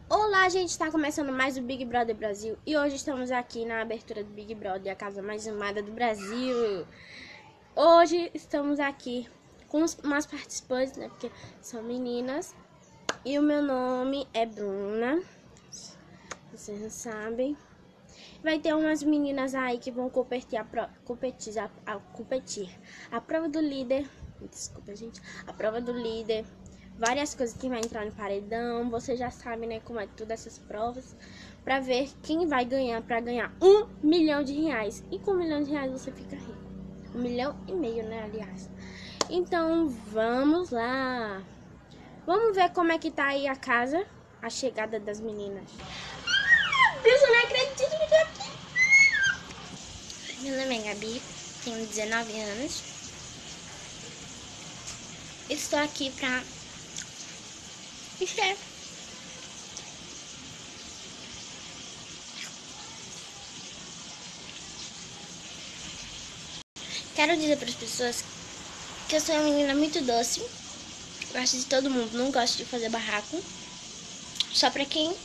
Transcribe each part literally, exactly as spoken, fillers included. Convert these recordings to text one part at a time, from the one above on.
Olá, gente, está começando mais o Big Brother Brasil e hoje estamos aqui na abertura do Big Brother, a casa mais amada do Brasil. Hoje estamos aqui com umas participantes, né, porque são meninas, e o meu nome é Bruna, vocês não sabem. Vai ter umas meninas aí que vão competir a, pro, competir, a, a, competir a prova do líder, desculpa gente, a prova do líder. Várias coisas que vai entrar no paredão. Você já sabe, né, como é tudo essas provas. Pra ver quem vai ganhar, pra ganhar um milhão de reais. E com um milhão de reais você fica rico. Um milhão e meio, né, aliás. Então, vamos lá. Vamos ver como é que tá aí a casa. A chegada das meninas. Eu não acredito que eu tô aqui. Meu nome é Gabi, tenho dezenove anos. Estou aqui pra... Escreve. Quero dizer para as pessoas que eu sou uma menina muito doce. Gosto de todo mundo, não gosto de fazer barraco. Só pra quem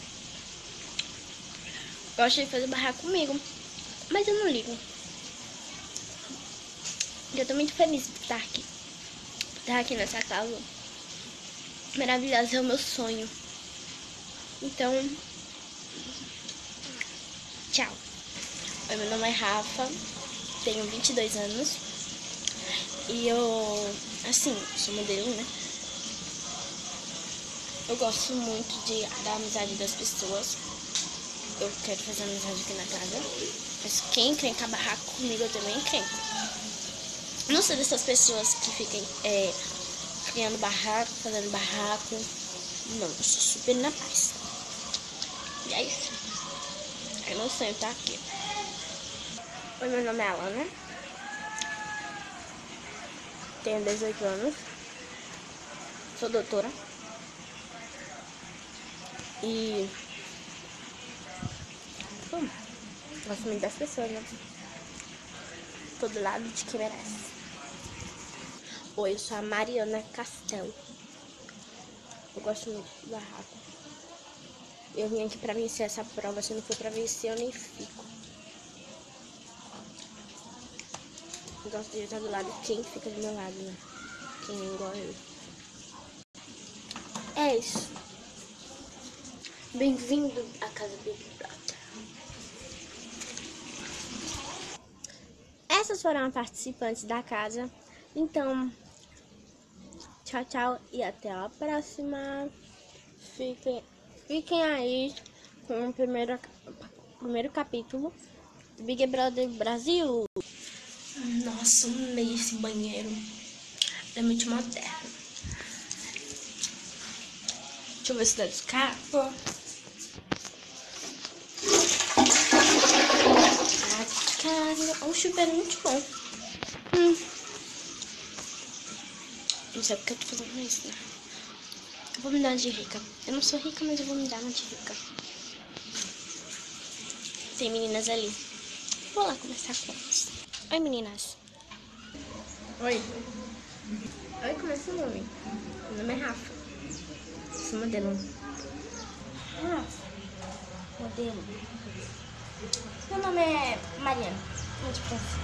gosta de fazer barraco comigo. Mas eu não ligo. Eu tô muito feliz de estar aqui. Estar aqui nessa casa maravilhosa, é o meu sonho. Então, tchau. Oi, meu nome é Rafa, tenho vinte e dois anos. E eu, assim, sou modelo, né? Eu gosto muito de, da amizade das pessoas. Eu quero fazer amizade aqui na casa. Mas quem encrenca barraco comigo, eu também encrenco. Não sou dessas pessoas que ficam é, criando barraco, fazendo barraco. Não, eu sou super na paz. E é isso. É meu sonho estar aqui. Oi, meu nome é Alana. Tenho dezoito anos. Sou doutora. E... Hum, gosto muito das pessoas, né? Tô do lado de quem merece. Oi, eu sou a Mariana Castelo. Eu gosto muito do barraco. Eu vim aqui pra vencer essa prova. Se não for pra vencer, eu nem fico. Eu gosto de estar do lado de quem fica do meu lado, né? Quem é igual eu. É isso. Bem-vindo à casa Big Brother. Essas foram as participantes da casa. Então, tchau, tchau e até a próxima. Fiquem, fiquem aí com o primeiro, primeiro capítulo do Big Brother Brasil. Nossa, amei esse banheiro. É muito moderno. Deixa eu ver se dá descarga. Um chuveiro muito bom. Hum. Não sei porque eu tô fazendo isso, né? Eu vou me dar uma de rica. Eu não sou rica, mas eu vou me dar uma de rica. Tem meninas ali. Vou lá conversar com elas. Oi, meninas. Oi. Oi, como é seu nome? Meu nome é Rafa. Sou modelo. Rafa. Modelo. Meu nome é Mariana. Muito prazer.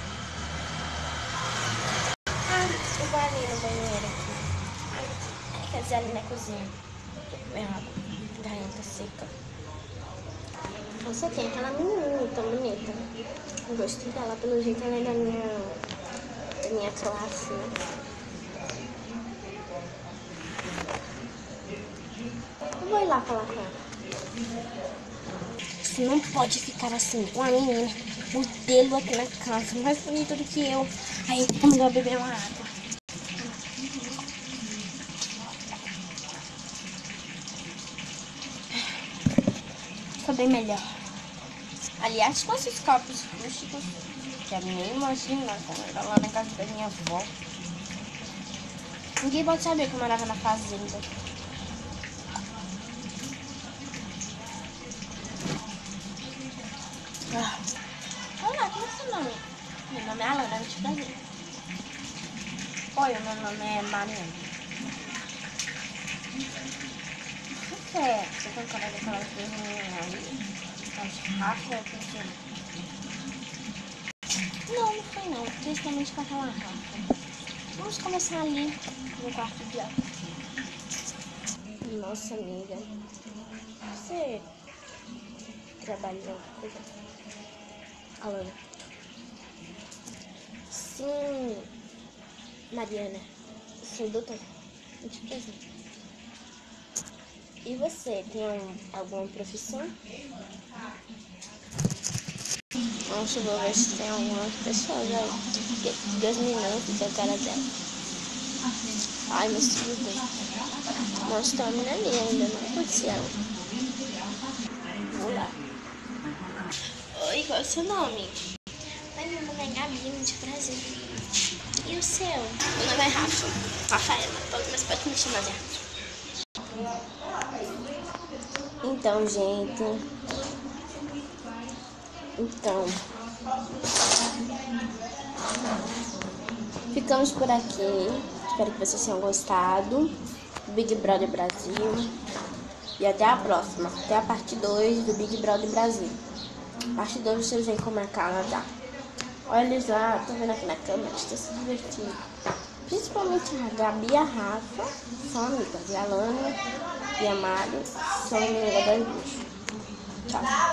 Ah, eu vou ali no banheiro aqui. Quer dizer, ali na cozinha. Minha garganta seca. Você tem aquela menina tão bonita. Eu gostei dela, pelo jeito ela é da minha, da minha classe, né? Eu vou ir lá falar com ela. Você não pode ficar assim com a menina modelo aqui na casa, mais bonita do que eu. Aí, vamos lá beber uma água. Ficou bem melhor. Aliás, com esses copos rústicos, que eu nem imagino quando era lá na casa da minha avó. Ninguém pode saber que eu morava na fazenda. Ah. Olá, como é seu nome? Meu nome é Alana, muito prazer. Oi, meu nome é Mariana. é? Você tem cara daquelas coisinhas ali? Aquelas Rafa, o que que é? Não, não foi não. Principalmente com aquela Rafa. Vamos começar ali no quarto de aula. Nossa, amiga. Você trabalha em alguma coisa? Alana. Sim, Mariana. Sou doutora. Muito prazer. E você, tem um, alguma profissão? Nossa, vou ver se tem algumas pessoas aí. Dois minutos, eu quero dela. Ai, mas tudo bem. Nossa, tem uma menina ali ainda, não conheci ela. Vou lá. Oi, qual é o seu nome? Oi, meu nome é Gabi, muito prazer. E o seu? Meu nome é Rafa. Rafaela, mas pode me chamar de Rafa. Então, gente. Então. Ficamos por aqui. Espero que vocês tenham gostado do Big Brother Brasil. E até a próxima. Até a parte dois do Big Brother Brasil. Parte dois vocês veem como é Canadá. Olha eles lá, tô vendo aqui na câmera, estão se divertindo. Principalmente a Gabi e a Rafa são amigas. E a Lana e a Mari são amigas das duas. Tchau.